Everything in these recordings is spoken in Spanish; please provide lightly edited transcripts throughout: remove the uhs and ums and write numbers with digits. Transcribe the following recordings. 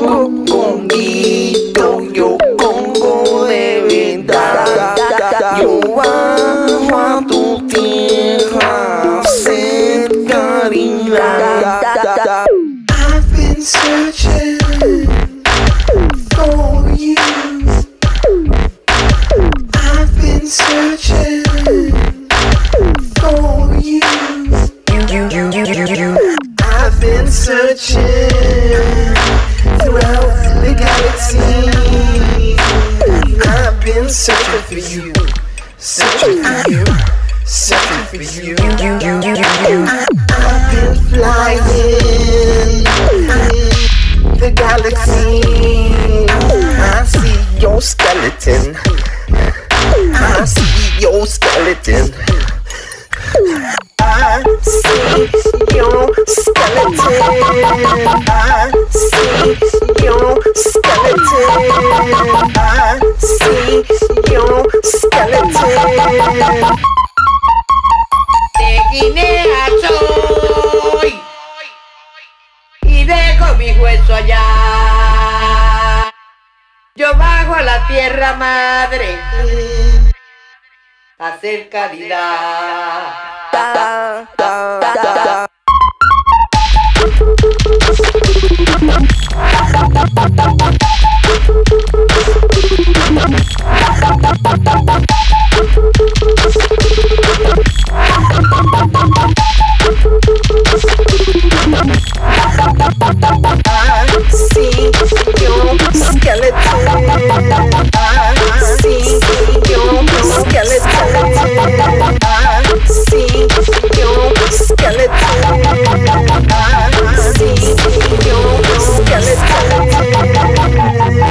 Congito, yo Congo de verdad. Yo bajo a tu tierra a hacer caridad. I've been searching for you. I've been searching for you. I've been searching throughout the galaxy. I've been searching for you, searching for you, searching for you. I've been flying the galaxy. I see your skeleton. I see your skeleton. I see your skeleton. I see your skeleton. I see your skeleton. De Guinea soy y dejo mi hueso allá. Yo bajo a la tierra madre a hacer caridad. I see your skeleton. I see your skeleton. I see your skeleton. I see your skeleton.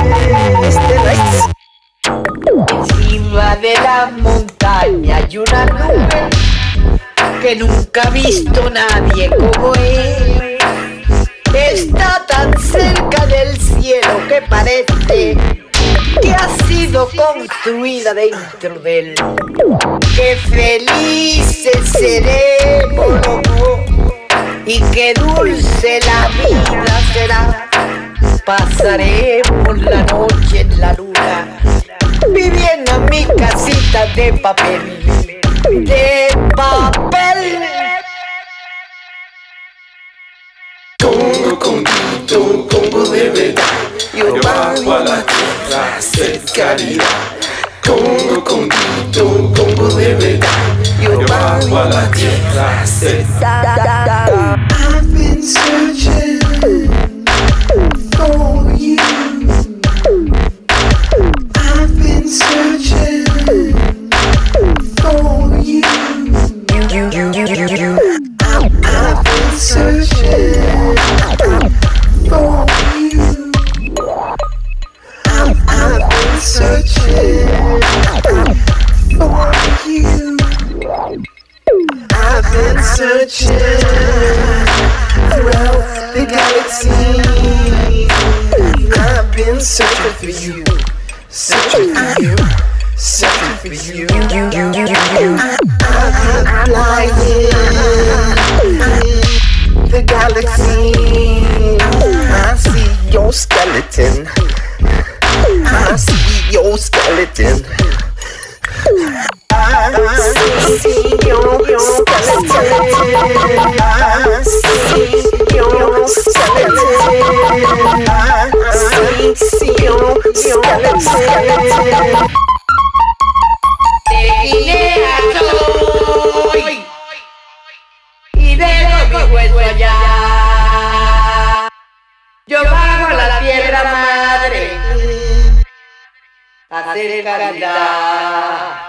Encima de la montaña hay una nube que nunca ha visto nadie como él. Está tan cerca del cielo que parece que ha sido construida dentro de él. Qué felices seremos y qué dulce la vida será. Pasaremos la noche en la luna, viviendo en mi casita de papel, de papel. Congo, Congito, Congo de verdad. Yo bajo a la tierra a hacer caridad. Congo, Congito, Congo de verdad. Yo bajo a la tierra a hacer. I've been searching for you. I've been searching for you. I've been searching for you. I've been searching for you. I've been searching throughout the galaxy. I've been searching for you, searching for you, searching for you. I've been flying the galaxy. I see your skeleton. I see your skeleton. I see your skeleton. I see your skeleton. I see your skeleton. De Guinea soy y dejo mi hueso allá. Yo bajo a la tierra madre a hacer caridad.